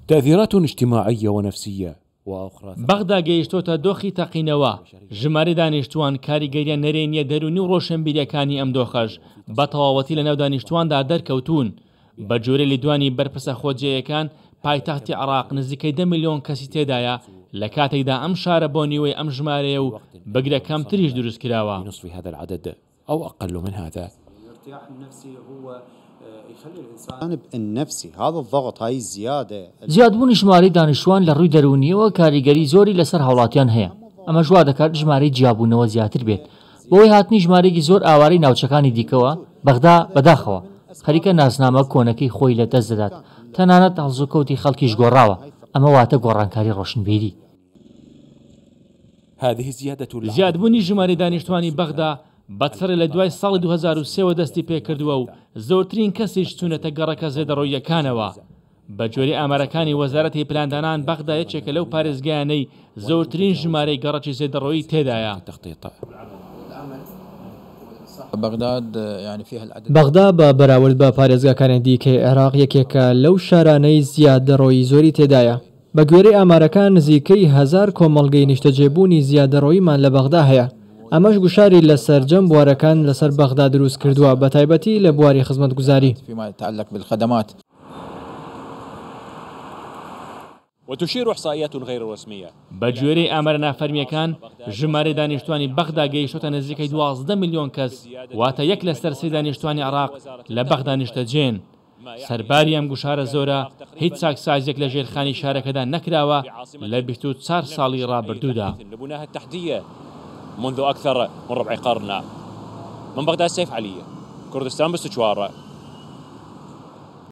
تأثيرات اجتماعية ونفسية وأخرى. بەغدا گەیشتۆتە دۆخی تەقینەوە. ژمارە دانیشتوان کاریگەریان نەرێنیە دەرونی و ڕۆشنبیریەکانی ئەم دۆخەش بە تەواوەتی لە ناو دانیشتواندا دەرکەوتون. بە جۆرە لیدوانی بەرپرسە خۆجێیەکان پایتەختی عێراق نزیکەی 10 ملیۆن کەسی تێدایە لە کاتێکدا ئەم شارە بۆ نیوەی ئەم ژمارەیە و بەگرە کەمتریش دروست کراوە. نصف هذا العدد أو أقل من هذا. الارتياح النفسي هو يخلي الإنسان النفسي هذا الضغط هاي الزيادة. زیادبوونی ژمارەی دانیشتوان لە ڕووی دەرونیەوە کاریگەری زۆری لەسەر هاوڵاتیان هەیە. ئەمە ژوا دەکات ژمارەی جیابوونەوە زیاتر بێت. بۆی هاتنی ژمارەیەکی زۆر ئاوارەی ناوچەکانی دیکەوە بەغدا بەداخەوە خەریکە ناسنامە کۆنەکەی خۆی لە دەست دەدات. تەنانەت هەڵسوکەوتی خەڵکیش گۆڕاوە. ئەمە واتە گۆڕانکاری ڕۆشنبیری. هذه زيادة زیادبوونی ژمارەی دانیشتوانی بەغدا بەدفرە لە دوای ساڵی 2003 دەستی پێکردووە و زۆرترین کەسیش چوونەتە گەڕەکە زێدەڕۆییەکانەوە. بە جۆری ئامارەکانی وەزارەتی پلاندانان بەغدا یەکێکە لەو پارێزگایانەی زۆرترین ژمارەی گەڕەکی زێدەڕۆیی تێدایە. بەغدا بە بەراورد بە پارێزگاکانی دیکەی عێراق یەکێکە لەو شارانەی زیادەڕۆیی زۆری تێدایە. بە گوێرەی ئامارەکان نزیکەی 1000 کۆمەڵگەی نیشتەجێبوونی زیادەڕۆییمان لە بەغدا هەیە. ئەمەش گوشاری لە سەرجەم بوارەکان لەسەر بەغدا دروست کردووە بە تایبەتی لە بواری خزمەتگوزاری. وتشير إحصائيات غير رسمية. بە جۆرەی ئامارە نافەرمیەکان ژمارەی دانیشتوانی بەغدا گەیشتۆتە نزیکەی 12 ملیۆن کەس واتە 1 لە سەر 3 دانیشتوانی عێراق لە بەغدا نیشتەجێن. سەرباری ئەم گوشارە زۆرە هیچ چاکسازێک لە ژێرخانی شارەکەدا نەکراوە لە 24 ساڵی ڕابردوودا. لبناها التحتية منذ أكثر من ربع قرن. من بغداد سيف علي، كردستان باستشوار.